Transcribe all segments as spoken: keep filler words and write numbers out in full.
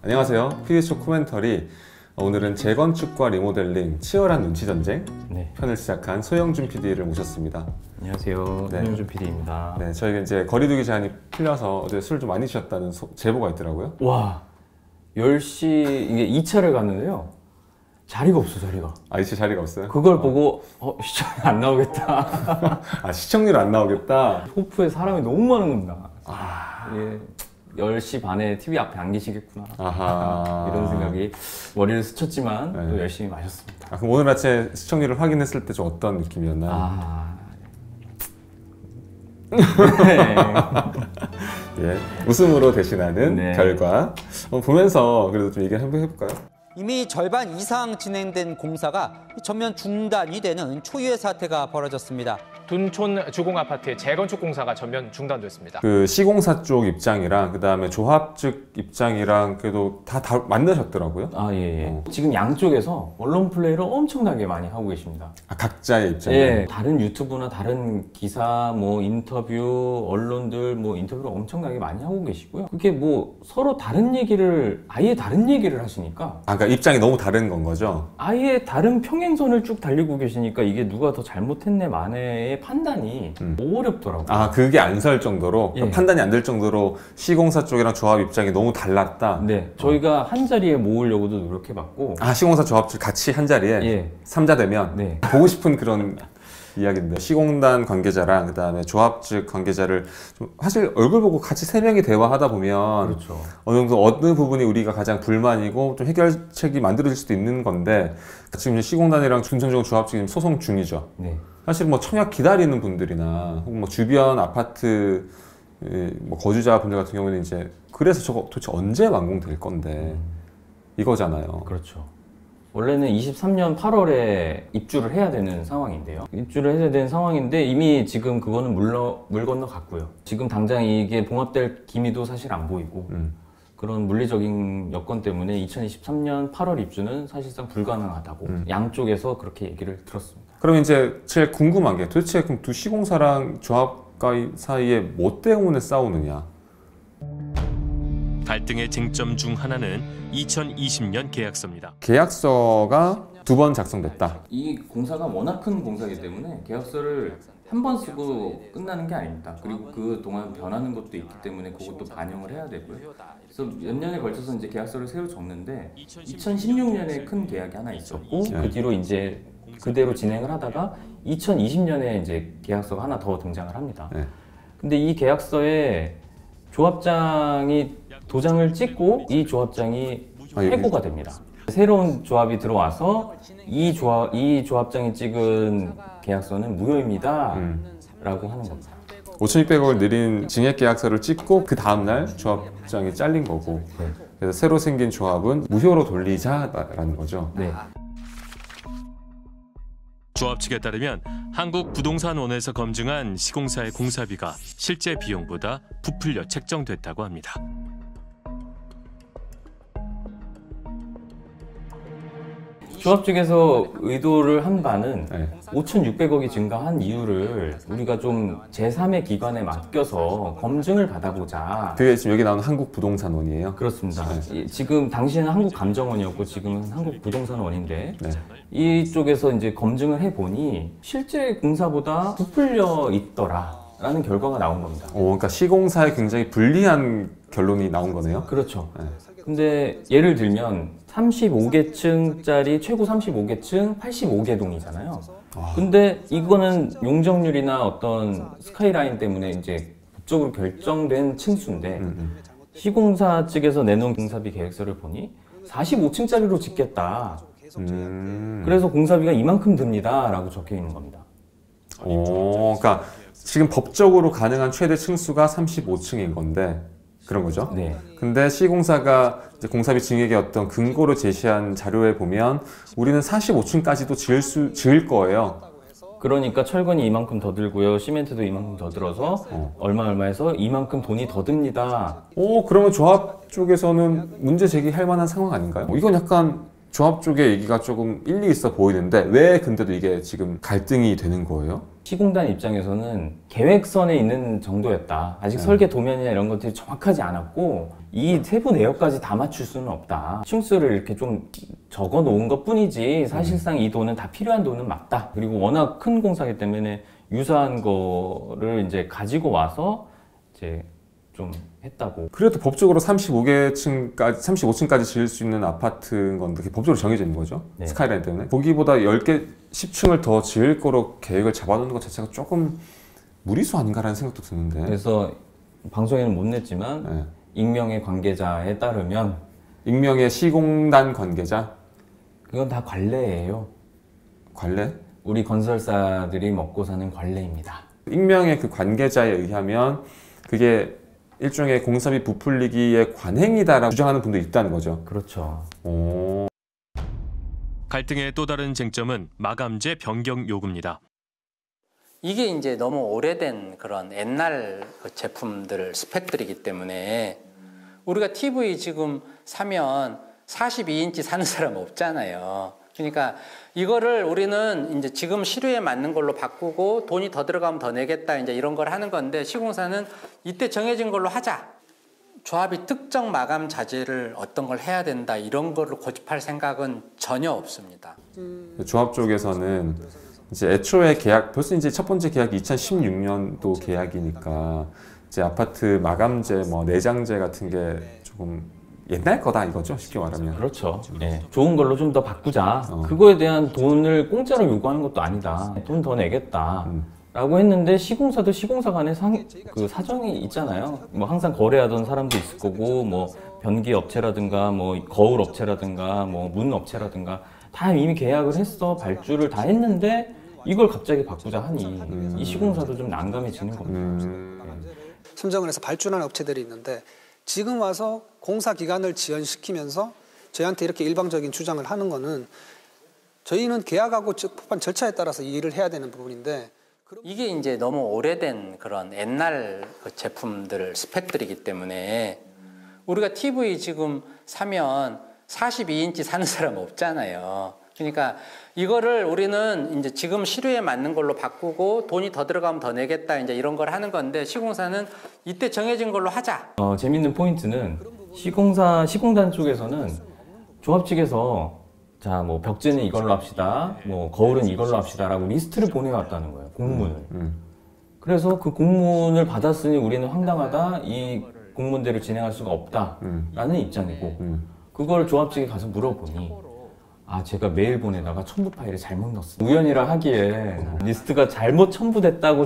안녕하세요. 피디쇼 코멘터리. 오늘은 재건축과 리모델링 치열한 눈치 전쟁 네. 편을 시작한 소영준 피디를 모셨습니다. 안녕하세요. 네. 소영준 피디입니다. 네, 저희가 이제 거리두기 제한이 풀려서 어제 술 좀 많이 드셨다는 소, 제보가 있더라고요. 와, 열 시 이게 이 차를 갔는데요. 자리가 없어, 자리가. 아, 이제 자리가 없어요? 그걸 어. 보고 어, 시청이 안 나오겠다. 아, 시청률 안 나오겠다? 호프에 사람이 너무 많은 겁니다. 아... 예. 열 시 반에 티비 앞에 안 계시겠구나. 아하... 이런 생각이 머리를 스쳤지만 네. 또 열심히 마셨습니다. 아, 그럼 오늘 아침에 시청률을 확인했을 때 좀 어떤 느낌이었나요? 아... 네. 예, 웃음으로 대신하는 네. 결과 어, 보면서 그래도 좀 얘기 한번 해볼까요? 이미 절반 이상 진행된 공사가 전면 중단이 되는 초유의 사태가 벌어졌습니다. 둔촌 주공아파트의 재건축 공사가 전면 중단됐습니다. 그 시공사 쪽 입장이랑 그 다음에 조합 측 입장이랑 그래도 다, 다 만나셨더라고요. 아, 예, 예. 어. 지금 양쪽에서 언론 플레이를 엄청나게 많이 하고 계십니다. 아, 각자의 입장. 예, 다른 유튜브나 다른 기사, 뭐 인터뷰, 언론들 뭐 인터뷰를 엄청나게 많이 하고 계시고요. 그게 뭐 서로 다른 얘기를 아예 다른 얘기를 하시니까 아, 그러니까 입장이 너무 다른 건 거죠. 아예 다른 평행선을 쭉 달리고 계시니까 이게 누가 더 잘못했네 마네의 판단이 음. 어렵더라고요. 아, 그게 안 설 정도로 예. 판단이 안 될 정도로 시공사 쪽이랑 조합 입장이 너무 달랐다. 네, 저희가 한 자리에 모으려고도 노력해봤고. 아, 시공사 조합 쪽 같이 한 자리에 예. 삼자 되면 네. 보고 싶은 그런 이야기인데 시공단 관계자랑 그 다음에 조합 측 관계자를 좀 사실 얼굴 보고 같이 세 명이 대화하다 보면 그렇죠. 어느 정도 어느 부분이 우리가 가장 불만이고 좀 해결책이 만들어질 수도 있는 건데 지금 이제 시공단이랑 중천적 조합 측이 소송 중이죠. 네. 사실 뭐 청약 기다리는 분들이나 혹은 뭐 주변 아파트 뭐 거주자 분들 같은 경우는 이제 그래서 저거 도대체 언제 완공될 건데 이거잖아요. 그렇죠. 원래는 이십삼 년 팔월에 입주를 해야 되는 상황인데요. 입주를 해야 되는 상황인데 이미 지금 그거는 물러, 물 건너갔고요. 지금 당장 이게 봉합될 기미도 사실 안 보이고 음. 그런 물리적인 여건 때문에 이천이십삼 년 팔월 입주는 사실상 불가능하다고 음. 양쪽에서 그렇게 얘기를 들었습니다. 그럼 이제 제일 궁금한 게 도대체 그럼 두 시공사랑 조합가 사이에 뭐 때문에 싸우느냐? 갈등의 쟁점 중 하나는 이천이십 년 계약서입니다. 계약서가 두 번 작성됐다. 이 공사가 워낙 큰 공사이기 때문에 계약서를 한 번 쓰고 끝나는 게 아닙니다. 그리고 그 동안 변하는 것도 있기 때문에 그것도 반영을 해야 되고요. 그래서 몇 년에 걸쳐서 이제 계약서를 새로 적는데 이천십육 년에 큰 계약이 하나 있었고 네. 그 뒤로 이제 그대로 진행을 하다가 이천이십 년에 이제 계약서가 하나 더 등장을 합니다. 네. 근데 이 계약서에 조합장이 도장을 찍고 이 조합장이 아, 해고가 됩니다. 새로운 조합이 들어와서 이 조합, 이 조합장이 찍은 계약서는 무효입니다 음. 라고 하는 겁니다. 오천육백억을 늘린 증액 계약서를 찍고 그 다음날 조합장이 잘린 거고 네. 그래서 새로 생긴 조합은 무효로 돌리자라는 거죠. 네. 조합 측에 따르면 한국부동산원에서 검증한 시공사의 공사비가 실제 비용보다 부풀려 책정됐다고 합니다. 조합 측에서 의도를 한 바는 네. 오천육백억이 증가한 이유를 우리가 좀 제삼의 기관에 맡겨서 검증을 받아보자. 그게 지금 여기 나오는 한국부동산원이에요. 그렇습니다. 네. 이- 지금 당시에는 한국감정원이었고 지금은 한국부동산원인데 네. 이쪽에서 이제 검증을 해보니 실제 공사보다 부풀려 있더라라는 결과가 나온 겁니다. 오, 그러니까 시공사에 굉장히 불리한 결론이 나온 거네요. 그렇죠. 네. 근데 예를 들면 삼십오 개층짜리 최고 삼십오 개층 팔십오 개 동이잖아요. 근데 이거는 용적률이나 어떤 스카이라인 때문에 이제 법적으로 결정된 층수인데 음, 음. 시공사 측에서 내놓은 공사비 계획서를 보니 사십오 층짜리로 짓겠다. 음. 그래서 공사비가 이만큼 듭니다 라고 적혀 있는 겁니다. 오, 그러니까 지금 법적으로 가능한 최대 층수가 삼십오 층인 건데 그런 거죠? 네. 근데 시공사가 이제 공사비 증액의 어떤 근거로 제시한 자료에 보면 우리는 사십오 층까지도 지을 수 지을 거예요. 그러니까 철근이 이만큼 더 들고요. 시멘트도 이만큼 더 들어서 어. 얼마 얼마해서 이만큼 돈이 더 듭니다. 오, 그러면 조합 쪽에서는 문제 제기할 만한 상황 아닌가요? 어, 이건 약간 조합 쪽의 얘기가 조금 일리 있어 보이는데 왜 근데도 이게 지금 갈등이 되는 거예요? 시공단 입장에서는 계획선에 있는 정도였다. 아직 네. 설계 도면이나 이런 것들이 정확하지 않았고 이 세부 내역까지 다 맞출 수는 없다. 층수를 이렇게 좀 적어 놓은 것 뿐이지 사실상 이 돈은 다 필요한 돈은 맞다. 그리고 워낙 큰 공사기 때문에 유사한 거를 이제 가지고 와서 이제 좀 했다고. 그래도 법적으로 삼십오 개 층까지, 삼십오 층까지 지을 수 있는 아파트인 건데 그게 법적으로 정해져 있는 거죠. 네. 스카이라인 때문에. 거기보다 열 개, 십 층을 더 지을 거로 계획을 잡아놓는 것 자체가 조금 무리수 아닌가라는 생각도 드는데. 그래서 방송에는 못 냈지만 네. 익명의 관계자에 따르면 익명의 시공단 관계자, 그건 다 관례예요. 관례? 우리 건설사들이 먹고 사는 관례입니다. 익명의 그 관계자에 의하면 그게 일종의 공사비 부풀리기의 관행이다라고 주장하는 분도 있다는 거죠. 그렇죠. 오. 갈등의 또 다른 쟁점은 마감재 변경 요구입니다. 이게 이제 너무 오래된 그런 옛날 제품들 스펙들이기 때문에 우리가 티비 지금 사면 사십이 인치 사는 사람 없잖아요. 그러니까 이거를 우리는 이제 지금 시류에 맞는 걸로 바꾸고 돈이 더 들어가면 더 내겠다 이제 이런 걸 하는 건데 시공사는 이때 정해진 걸로 하자. 조합이 특정 마감 자재를 어떤 걸 해야 된다 이런 걸로 고집할 생각은 전혀 없습니다. 조합 쪽에서는 이제 애초에 계약, 벌써 이제 첫 번째 계약이 이천십육 년도 계약이니까 이제 아파트 마감재, 뭐 내장재 같은 게 조금 옛날 거다 이거죠, 쉽게 말하면. 그렇죠. 네. 좋은 걸로 좀 더 바꾸자. 어. 그거에 대한 돈을 공짜로 요구하는 것도 아니다. 돈 더 내겠다. 음. 라고 했는데 시공사도 시공사 간에 상, 그 사정이 있잖아요. 뭐 항상 거래하던 사람도 있을 거고, 뭐 변기 업체라든가, 뭐 거울 업체라든가, 뭐 문 업체라든가 다 이미 계약을 했어. 발주를 다 했는데 이걸 갑자기 바꾸자 하니 음. 이 시공사도 좀 난감해지는 겁니다. 음. 선정을 해서 발주하는 업체들이 있는데 지금 와서 공사 기간을 지연시키면서 저희한테 이렇게 일방적인 주장을 하는 거는 저희는 계약하고 법한 절차에 따라서 이 일을 해야 되는 부분인데 이게 이제 너무 오래된 그런 옛날 제품들 스펙들이기 때문에 우리가 티비 지금 사면 사십이 인치 사는 사람 없잖아요. 그러니까 이거를 우리는 이제 지금 시류에 맞는 걸로 바꾸고 돈이 더 들어가면 더 내겠다 이제 이런 걸 하는 건데 시공사는 이때 정해진 걸로 하자. 어, 재밌는 포인트는 시공사, 시공단 쪽에서는 조합 측에서 자, 뭐 벽지는 이걸로 합시다, 뭐 거울은 이걸로 합시다라고 리스트를 보내왔다는 거예요, 공문을. 음. 그래서 그 공문을 받았으니 우리는 황당하다, 이 공문대로 진행할 수가 없다라는 음. 입장이고 음. 그걸 조합 측에 가서 물어보니 아, 제가 메일 보내다가 첨부 파일을 잘못 넣었어요. 우연이라 하기에 리스트가 잘못 첨부됐다고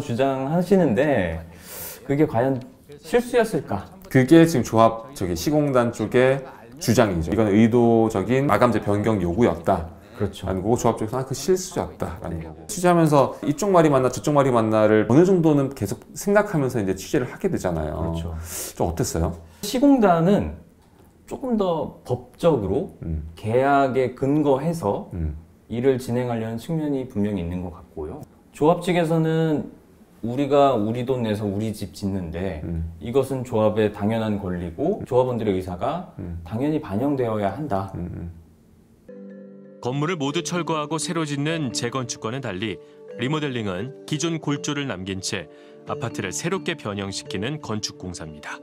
주장하시는데 그게 과연 실수였을까? 그게 지금 조합 저기 시공단 쪽의 주장이죠. 이건 의도적인 마감재 변경 요구였다. 그렇죠. 라는 거고 조합 쪽에서 아, 그 실수였다라는 거고. 취재하면서 이쪽 말이 맞나 저쪽 말이 맞나를 어느 정도는 계속 생각하면서 이제 취재를 하게 되잖아요. 그렇죠. 좀 어땠어요? 시공단은 조금 더 법적으로 음. 계약에 근거해서 음. 일을 진행하려는 측면이 분명히 있는 것 같고요. 조합 측에서는 우리가 우리 돈 내서 우리 집 짓는데 음. 이것은 조합의 당연한 권리고 조합원들의 의사가 음. 당연히 반영되어야 한다. 음. 건물을 모두 철거하고 새로 짓는 재건축과는 달리 리모델링은 기존 골조를 남긴 채 아파트를 새롭게 변형시키는 건축 공사입니다.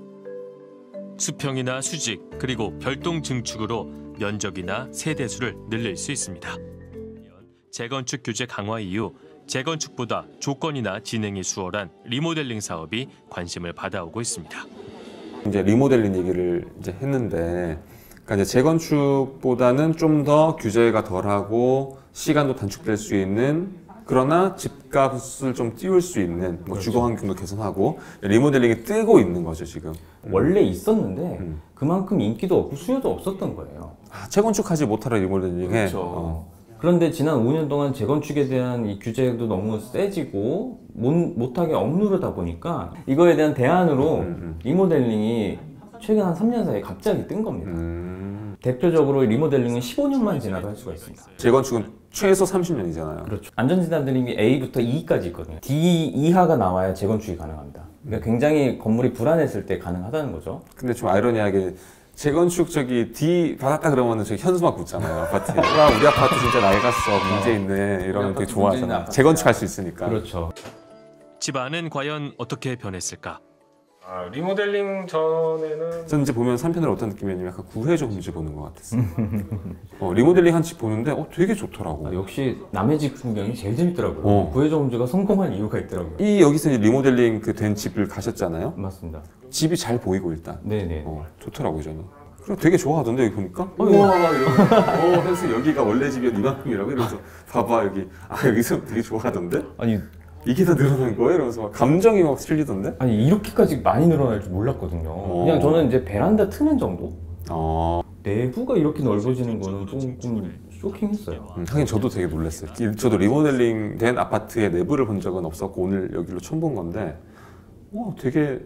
수평이나 수직 그리고 별동 증축으로 면적이나 세대수를 늘릴 수 있습니다. 재건축 규제 강화 이후 재건축보다 조건이나 진행이 수월한 리모델링 사업이 관심을 받아오고 있습니다. 이제 리모델링 얘기를 이제 했는데, 그러니까 이제 재건축보다는 좀 더 규제가 덜하고 시간도 단축될 수 있는, 그러나 집값을 좀 띄울 수 있는, 뭐 주거 환경도 개선하고 리모델링이 뜨고 있는 거죠 지금. 원래 있었는데 음. 그만큼 인기도 없고 수요도 없었던 거예요. 아, 재건축하지 못하라 리모델링에. 그렇죠. 어. 그런데 지난 오 년 동안 재건축에 대한 이 규제도 너무 세지고 못, 못하게 억누르다 보니까 이거에 대한 대안으로 음, 음. 리모델링이 최근 한 삼 년 사이에 갑자기 뜬 겁니다. 음. 대표적으로 리모델링은 십오 년만 지나도 할 수가 있습니다. 재건축은 최소 삼십 년이잖아요. 그렇죠. 안전진단들이 A부터 E까지 있거든요. D 이하가 나와야 재건축이 가능합니다. 그러니까 굉장히 건물이 불안했을 때 가능하다는 거죠. 근데 좀 아이러니하게 재건축 저기 D 받았다 그러면은 저기 현수막 붙잖아요 아파트에. 와 우리 아파트 진짜 나이갔어 문제 있네 이러면 되게 좋아하잖아. 재건축할 수 있으니까. 그렇죠. 집안은 과연 어떻게 변했을까? 아, 리모델링 전에는 저는 이제 보면 삼 편을 어떤 느낌이냐면 약간 구해적 홈즈 보는 것 같았어요. 어, 리모델링 한 집 보는데 어, 되게 좋더라고. 아, 역시 남의 집 풍경이 제일 재밌더라고요. 어. 구해적 홈즈가 성공한 이유가 있더라고요. 이 여기서 이제 리모델링 그 된 집을 가셨잖아요. 맞습니다. 집이 잘 보이고 일단. 네네. 어, 좋더라고요 저는. 그리고 되게 좋아하던데 여기 보니까. 어, 우와 이러면서 어, 그래서 여기가 원래 집이 이만큼이라고 이러면서 봐봐 여기 아 여기서 되게 좋아하던데. 아니 이게 다 늘어난 거예요? 이러면서 막 감정이 막 실리던데? 아니 이렇게까지 많이 늘어날 줄 몰랐거든요. 어. 그냥 저는 이제 베란다 트는 정도. 어, 내부가 이렇게 넓어지는 거는 조금 쇼킹했어요. 음, 하긴 저도 되게 놀랐어요. 이- 저도 리모델링 된 아파트의 내부를 본 적은 없었고 오늘 여기로 처음 본 건데 와 되게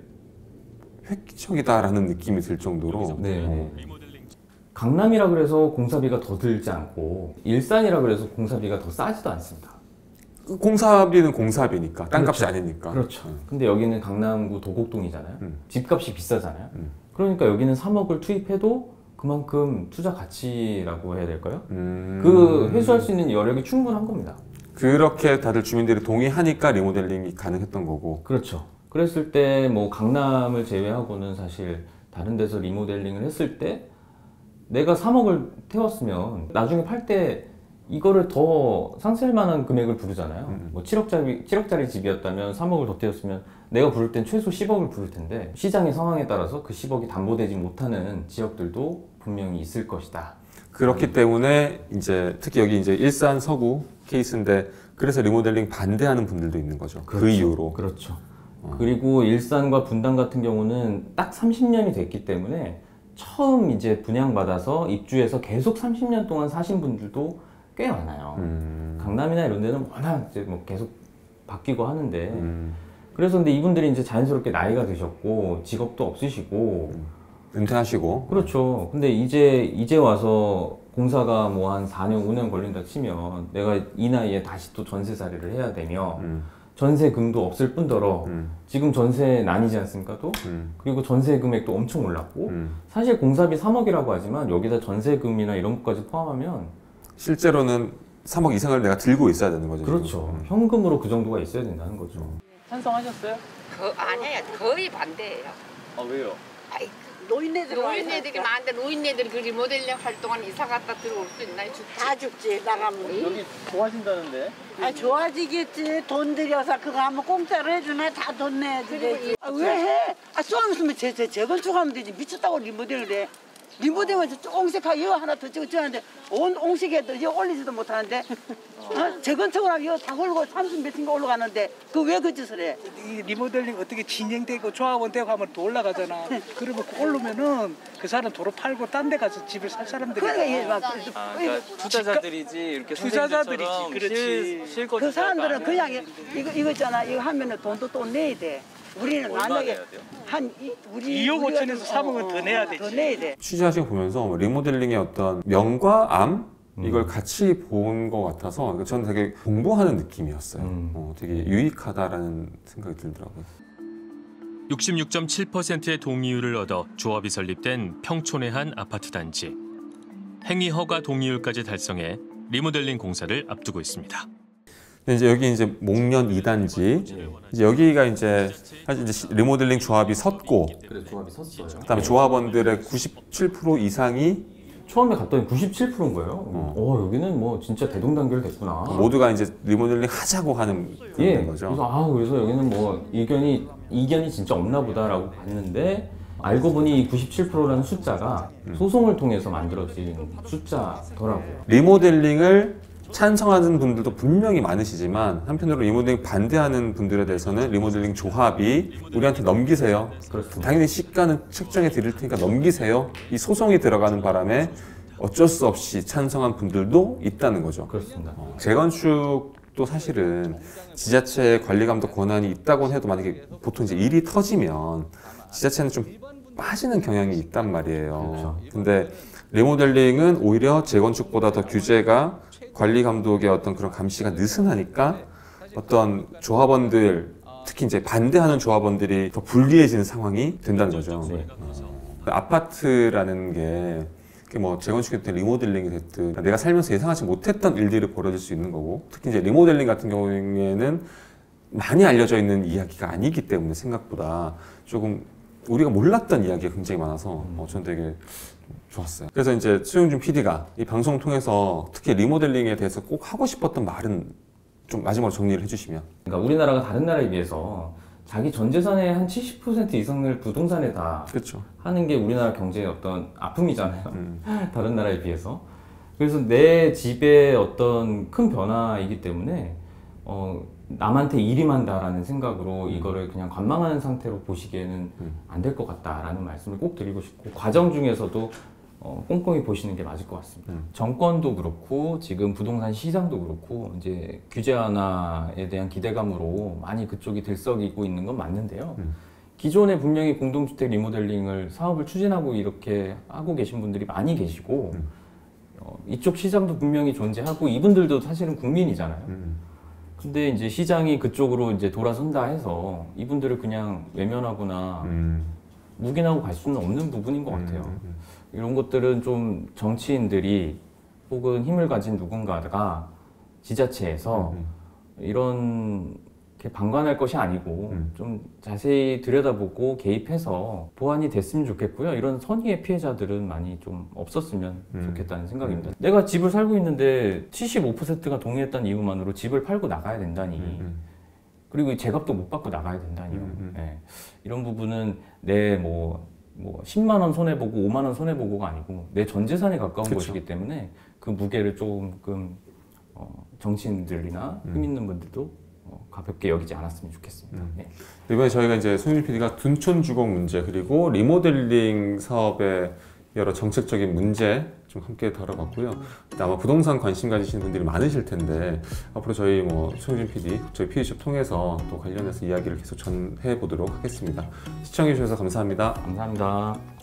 획기적이다라는 느낌이 들 정도로 네. 어, 강남이라 그래서 공사비가 더 들지 않고 일산이라 그래서 공사비가 더 싸지도 않습니다. 그 공사비는 공사비니까 땅값이 그렇죠. 아니니까. 그렇죠. 음. 근데 여기는 강남구 도곡동이잖아요. 음. 집값이 비싸잖아요. 음. 그러니까 여기는 삼억을 투입해도 그만큼 투자 가치라고 해야 될까요? 음. 그 회수할 수 있는 여력이 충분한 겁니다. 그렇게 다들 주민들이 동의하니까 리모델링이 가능했던 거고. 그렇죠. 그랬을 때 뭐 강남을 제외하고는 사실 다른 데서 리모델링을 했을 때 내가 삼억을 태웠으면 나중에 팔 때 이거를 더 상쇄할 만한 금액을 부르잖아요. 음. 뭐 칠억짜리, 칠억짜리 집이었다면 삼억을 더 태웠으면 내가 부를 땐 최소 십억을 부를 텐데 시장의 상황에 따라서 그 십억이 담보되지 못하는 지역들도 분명히 있을 것이다. 그렇기 때문에 이제 특히 여기 이제 일산 서구 케이스인데 그래서 리모델링 반대하는 분들도 있는 거죠. 그 이유로. 그렇죠. 어. 그리고 일산과 분당 같은 경우는 딱 삼십 년이 됐기 때문에 처음 이제 분양받아서 입주해서 계속 삼십 년 동안 사신 분들도 꽤 많아요. 음. 강남이나 이런 데는 워낙 이제 뭐 계속 바뀌고 하는데 음. 그래서 근데 이분들이 이제 자연스럽게 나이가 드셨고 직업도 없으시고 은퇴하시고. 그렇죠. 근데 이제 이제 와서 공사가 뭐 한 사 년, 오 년 걸린다 치면 내가 이 나이에 다시 또 전세살이를 해야 되며 음. 전세금도 없을 뿐더러 음. 지금 전세 난이지 않습니까 또? 음. 그리고 전세 금액도 엄청 올랐고 음. 사실 공사비 삼억이라고 하지만 여기다 전세금이나 이런 것까지 포함하면 실제로는 삼억 이상을 내가 들고 있어야 되는 거죠. 그렇죠. 지금. 현금으로 그 정도가 있어야 된다는 거죠. 찬성하셨어요? 그 아니에요. 거의 반대예요. 아 왜요? 아이, 노인네들 노인네들이 많은데 노인네들이 그 리모델링 활동한 이사 갔다 들어올 수 있나요? 죽지? 다 죽지 나가면. 여기 좋아하신다는데? 아 좋아지겠지. 돈 들여서 그거 하면 공짜로 해주네. 다 돈 내야지. 되지. 아, 왜 해? 아 좀 있으면 제, 제, 재건축하면 되지. 미쳤다고 리모델을 해. 리모델은 옹색하고 이거 하나 더 찍어 찍었는데 온 옹색에도 이거 올리지도 못하는데 어? 재건축을 하면 이거 다 걸고 삼십 몇인가 올라가는데 그 왜 그 짓을 해? 이 리모델링 어떻게 진행되고 조합원 되고 하면 더 올라가잖아. 그러면 그 오르면은 그 사람 도로 팔고 딴 데 가서 집을 살 사람들이. 그러니까 이게 막 아, 그러니까 투자자들이지 이렇게 투자자들이지, 선생님들처럼 그렇지. 실, 실거 그 투자가 사람들은 아니라 그냥 이거 이거 있잖아. 이거 하면은 돈도 또 내야 돼. 우리는 얼마 만약에 내야 돼요? 한 이, 우리 이억 우리가 오천에서 좀, 삼억은 어, 더 어, 내야 어, 되지. 더 내야 돼. 취재하시고 보면서 리모델링의 어떤 명과 암 이걸 같이 본 것 같아서 저는 되게 공부하는 느낌이었어요. 음. 어, 되게 유익하다라는 생각이 들더라고요. 육십육 점 칠 퍼센트의 동의율을 얻어 조합이 설립된 평촌의 한 아파트 단지. 행위 허가 동의율까지 달성해 리모델링 공사를 앞두고 있습니다. 근데 이제 여기 이제 목련 이 단지 이제 여기가 이제 사실 이제 리모델링 조합이 섰고 그래 조합이 섰어요. 그다음에 조합원들의 구십칠 퍼센트 이상이 처음에 갔더니 구십칠 퍼센트인 거예요. 어. 어, 여기는 뭐 진짜 대동단결 됐구나. 모두가 이제 리모델링 하자고 하는 그런 예. 된 거죠. 그래서 아 그래서 여기는 뭐 이견이 이견이 진짜 없나 보다라고 봤는데 알고 보니 이 구십칠 퍼센트라는 숫자가 소송을 통해서 만들어진 숫자더라고요. 리모델링을 찬성하는 분들도 분명히 많으시지만 한편으로 리모델링 반대하는 분들에 대해서는 리모델링 조합이 우리한테 넘기세요. 그렇습니다. 당연히 시가는 책정해 드릴 테니까 넘기세요. 이 소송이 들어가는 바람에 어쩔 수 없이 찬성한 분들도 있다는 거죠. 그렇습니다. 어, 재건축도 사실은 지자체 관리 감독 권한이 있다고 해도 만약에 보통 이제 일이 터지면 지자체는 좀 빠지는 경향이 있단 말이에요. 그렇죠. 근데 리모델링은 오히려 재건축보다 더 규제가 관리 감독의 어떤 그런 감시가 느슨하니까 어떤 조합원들 특히 이제 반대하는 조합원들이 더 불리해지는 상황이 된다는 거죠. 네. 어, 그 아파트라는 게 뭐 재건축이 됐든 리모델링이 됐든 내가 살면서 예상하지 못했던 일들이 벌어질 수 있는 거고, 특히 이제 리모델링 같은 경우에는 많이 알려져 있는 이야기가 아니기 때문에 생각보다 조금 우리가 몰랐던 이야기가 굉장히 많아서 어, 저는 되게 좋았어요. 그래서 이제 수용준 피디가 이 방송 통해서 특히 리모델링에 대해서 꼭 하고 싶었던 말은 좀 마지막으로 정리를 해주시면. 그러니까 우리나라가 다른 나라에 비해서 자기 전 재산의 한 칠십 퍼센트 이상을 부동산에 다 그렇죠. 하는 게 우리나라 경제의 어떤 아픔이잖아요. 음. 다른 나라에 비해서. 그래서 내 집의 어떤 큰 변화이기 때문에 어, 남한테 일임한다라는 생각으로 이거를 그냥 관망하는 상태로 보시기에는 안 될 것 같다라는 말씀을 꼭 드리고 싶고, 과정 중에서도 어, 꼼꼼히 보시는 게 맞을 것 같습니다. 음. 정권도 그렇고 지금 부동산 시장도 그렇고 이제 규제 완화에 대한 기대감으로 많이 그쪽이 들썩이고 있는 건 맞는데요. 음. 기존에 분명히 공동주택 리모델링을 사업을 추진하고 이렇게 하고 계신 분들이 많이 계시고 음. 어, 이쪽 시장도 분명히 존재하고 이분들도 사실은 국민이잖아요. 음. 근데 이제 시장이 그쪽으로 이제 돌아선다 해서 이분들을 그냥 외면하거나 음. 묵인하고 갈 수는 없는 부분인 것 같아요. 음. 음. 이런 것들은 좀 정치인들이 혹은 힘을 가진 누군가가 지자체에서 음. 이런 게 방관할 것이 아니고 음. 좀 자세히 들여다보고 개입해서 보완이 됐으면 좋겠고요. 이런 선의의 피해자들은 많이 좀 없었으면 음. 좋겠다는 생각입니다. 내가 집을 살고 있는데 칠십오 퍼센트가 동의했다는 이유만으로 집을 팔고 나가야 된다니, 음. 그리고 재값도 못 받고 나가야 된다니요. 음. 음. 네. 이런 부분은 내뭐 뭐 십만 원 손해보고 오만 원 손해보고가 아니고 내 전 재산에 가까운 그쵸. 것이기 때문에 그 무게를 조금 어, 정치인들이나 힘 있는 분들도 어, 가볍게 여기지 않았으면 좋겠습니다. 음. 네. 이번에 저희가 이제 송윤 피디가 둔촌 주공 문제 그리고 리모델링 사업의 여러 정책적인 문제 좀 함께 다뤄봤고요. 아마 부동산 관심 가지시는 분들이 많으실 텐데 앞으로 저희 뭐 송윤 피디, 저희 피디숍 통해서 또 관련해서 이야기를 계속 전해 보도록 하겠습니다. 시청해 주셔서 감사합니다. 감사합니다.